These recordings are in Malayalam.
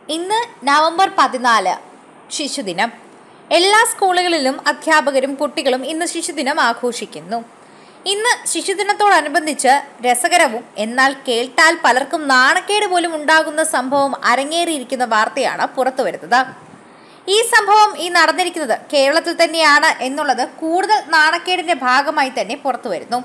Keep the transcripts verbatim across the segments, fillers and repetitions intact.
ഇന്ന് നവംബർ പതിനാല് ശിശുദിനം. എല്ലാ സ്കൂളുകളിലും അധ്യാപകരും കുട്ടികളും ഇന്ന് ശിശുദിനം ആഘോഷിക്കുന്നു. ഇന്ന് ശിശുദിനത്തോടനുബന്ധിച്ച് രസകരവും എന്നാൽ കേട്ടാൽ പലർക്കും നാണക്കേട് പോലും ഉണ്ടാകുന്ന സംഭവം അരങ്ങേറിയിരിക്കുന്ന വാർത്തയാണ് പുറത്തു വരുന്നത്. ഈ സംഭവം ഈ നടന്നിരിക്കുന്നത് കേരളത്തിൽ തന്നെയാണ് എന്നുള്ളത് കൂടുതൽ നാണക്കേടിന്റെ ഭാഗമായി തന്നെ പുറത്തു വരുന്നു.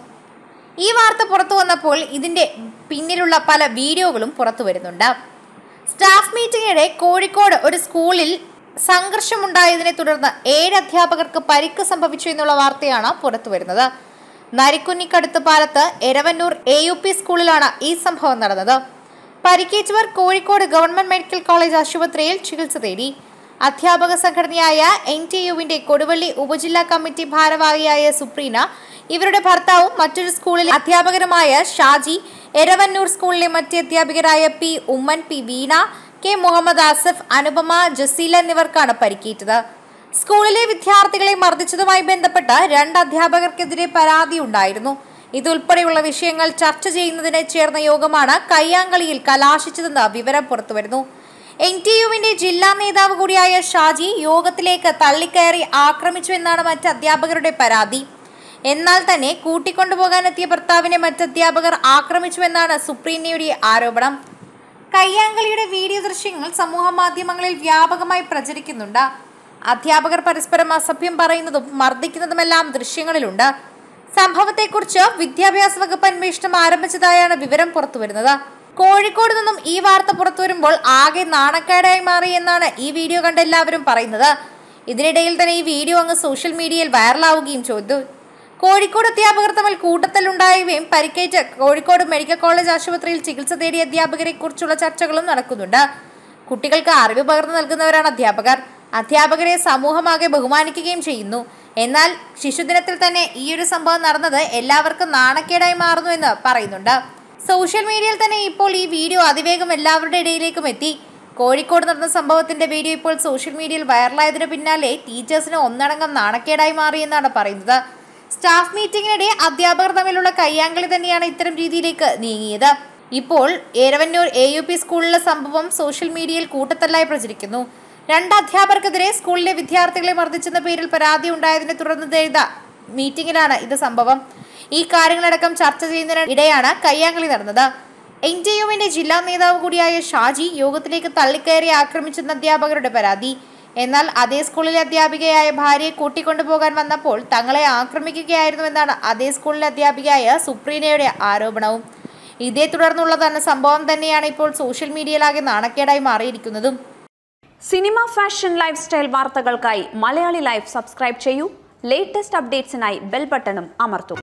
ഈ വാർത്ത പുറത്തു വന്നപ്പോൾ ഇതിന്റെ പിന്നിലുള്ള പല വീഡിയോകളും പുറത്തു വരുന്നുണ്ട്. സ്റ്റാഫ് മീറ്റിംഗിനിടെ കോഴിക്കോട് ഒരു സ്കൂളിൽ സംഘർഷമുണ്ടായതിനെ തുടർന്ന് ഏഴ് അധ്യാപകർക്ക് പരിക്ക് സംഭവിച്ചു എന്നുള്ള വാർത്തയാണ് പുറത്തു വരുന്നത്. നരിക്കുന്നിക്കടുത്ത് Palath Eravannur A U P സ്കൂളിലാണ് ഈ സംഭവം നടന്നത്. പരിക്കേറ്റവർ കോഴിക്കോട് ഗവൺമെന്റ് മെഡിക്കൽ കോളേജ് ആശുപത്രിയിൽ ചികിത്സ തേടി. അധ്യാപക സംഘടനയായ എൻ ടി യുവിന്റെ കൊടുവള്ളി ഉപജില്ലാ കമ്മിറ്റി ഭാരവാഹിയായ സുപ്രീന, ഇവരുടെ ഭർത്താവും മറ്റൊരു സ്കൂളിലെ അധ്യാപകരുമായ ഷാജി, എരവന്നൂർ സ്കൂളിലെ മറ്റ് അധ്യാപകരായ P Ummen, P Veena, K Muhammad Asif, Anupama, Jaseela എന്നിവർക്കാണ് പരിക്കേറ്റത്. സ്കൂളിലെ വിദ്യാർത്ഥികളെ മർദ്ദിച്ചതുമായി ബന്ധപ്പെട്ട് രണ്ട് അധ്യാപകർക്കെതിരെ പരാതി ഉണ്ടായിരുന്നു. ഇതുൾപ്പെടെയുള്ള വിഷയങ്ങൾ ചർച്ച ചെയ്യുന്നതിന് ചേർന്ന യോഗമാണ് കയ്യാങ്കളിയിൽ കലാശിച്ചതെന്ന് വിവരം പുറത്തുവരുന്നു. എൻ ടി യുവിന്റെ ജില്ലാ നേതാവ് കൂടിയായ ഷാജി യോഗത്തിലേക്ക് തള്ളിക്കയറി ആക്രമിച്ചു എന്നാണ് മറ്റ് അധ്യാപകരുടെ പരാതി. എന്നാൽ തന്നെ കൂട്ടിക്കൊണ്ടുപോകാനെത്തിയ ഭർത്താവിനെ മറ്റ് അധ്യാപകർ ആക്രമിച്ചുവെന്നാണ് സുപ്രീനയുടെ ആരോപണം. കയ്യാങ്കളിയുടെ വീഡിയോ ദൃശ്യങ്ങൾ സമൂഹ മാധ്യമങ്ങളിൽ വ്യാപകമായി പ്രചരിക്കുന്നുണ്ട്. അധ്യാപകർ പരസ്പരം അസഭ്യം പറയുന്നതും മർദ്ദിക്കുന്നതുമെല്ലാം ദൃശ്യങ്ങളിലുണ്ട്. സംഭവത്തെക്കുറിച്ച് വിദ്യാഭ്യാസ വകുപ്പ് അന്വേഷണം ആരംഭിച്ചതായാണ് വിവരം പുറത്തുവരുന്നത്. കോഴിക്കോട് നിന്നും ഈ വാർത്ത പുറത്തുവരുമ്പോൾ ആകെ നാണക്കേടായി മാറി എന്നാണ് ഈ വീഡിയോ കണ്ട എല്ലാവരും പറയുന്നത്. ഇതിനിടയിൽ തന്നെ ഈ വീഡിയോ അങ്ങ് സോഷ്യൽ മീഡിയയിൽ വൈറലാവുകയും ചെയ്തു. കോഴിക്കോട് അധ്യാപകർ തമ്മിൽ കൂട്ടത്തിലുണ്ടായവയും പരിക്കേറ്റ് കോഴിക്കോട് മെഡിക്കൽ കോളേജ് ആശുപത്രിയിൽ ചികിത്സ തേടിയ അധ്യാപകരെ കുറിച്ചുള്ള ചർച്ചകളും നടക്കുന്നുണ്ട്. കുട്ടികൾക്ക് അറിവ് പകർന്നു നൽകുന്നവരാണ് അധ്യാപകർ. അധ്യാപകരെ സമൂഹമാകെ ബഹുമാനിക്കുകയും ചെയ്യുന്നു. എന്നാൽ ശിശുദിനത്തിൽ തന്നെ ഈ ഒരു സംഭവം നടന്നത് എല്ലാവർക്കും നാണക്കേടായി മാറുന്നു എന്ന് പറയുന്നുണ്ട്. സോഷ്യൽ മീഡിയയിൽ തന്നെ ഇപ്പോൾ ഈ വീഡിയോ അതിവേഗം എല്ലാവരുടെ ഇടയിലേക്കും എത്തി. കോഴിക്കോട് നടന്ന സംഭവത്തിന്റെ വീഡിയോ ഇപ്പോൾ സോഷ്യൽ മീഡിയയിൽ വൈറലായതിനു പിന്നാലെ ടീച്ചേഴ്സിന് ഒന്നടങ്കം നാണക്കേടായി മാറിയെന്നാണ് പറയുന്നത്. സ്റ്റാഫ് മീറ്റിംഗിനിടെ അധ്യാപകർ തമ്മിലുള്ള കയ്യാങ്കളി തന്നെയാണ് ഇത്തരം രീതിയിലേക്ക് നീങ്ങിയത്. ഇപ്പോൾ എരവന്നൂർ എ യു പി സ്കൂളിലെ സംഭവം സോഷ്യൽ മീഡിയയിൽ കൂട്ടത്തല്ലായി പ്രചരിക്കുന്നു. രണ്ട് അധ്യാപകർക്കെതിരെ സ്കൂളിലെ വിദ്യാർത്ഥികളെ മർദ്ദിച്ചെന്ന പേരിൽ പരാതി ഉണ്ടായതിനെ തുടർന്ന് ചെയ്ത മീറ്റിംഗിലാണ് ഇത് സംഭവം. ഈ കാര്യങ്ങളടക്കം ചർച്ച ചെയ്യുന്നതിനിടെയാണ് കയ്യാങ്കളി നടന്നത്. എൻ ടി യുവിന്റെ ജില്ലാ നേതാവ് കൂടിയായ ഷാജി യോഗത്തിലേക്ക് തള്ളിക്കയറി ആക്രമിച്ചെന്ന അധ്യാപകരുടെ പരാതി. എന്നാൽ അതേ സ്കൂളിലെ അധ്യാപികയായ ഭാര്യയെ കൂട്ടിക്കൊണ്ടുപോകാൻ വന്നപ്പോൾ തങ്ങളെ ആക്രമിക്കുകയായിരുന്നുവെന്നാണ് അതേ സ്കൂളിലെ അധ്യാപികയായ സുപ്രീനയുടെ ആരോപണവും. ഇതേ തുടർന്നുള്ളതാണ് സംഭവം തന്നെയാണ് ഇപ്പോൾ സോഷ്യൽ മീഡിയയിലാകെ നാണക്കേടായി മാറിയിരിക്കുന്നതും. സിനിമ, ഫാഷൻ, ലൈഫ് സ്റ്റൈൽ വാർത്തകൾക്കായി മലയാളി ലൈഫ് സബ്സ്ക്രൈബ് ചെയ്യൂ. ലേറ്റസ്റ്റ് അപ്ഡേറ്റ്സിനായി ബെൽ ബട്ടണും അമർത്തൂ.